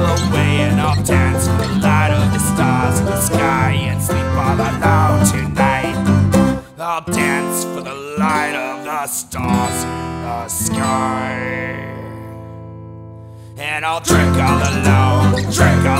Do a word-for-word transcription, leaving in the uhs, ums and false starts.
away, and I'll dance for the light of the stars in the sky and sleep all alone tonight. I'll dance for the light of the stars in the sky. And I'll drink all alone, drink all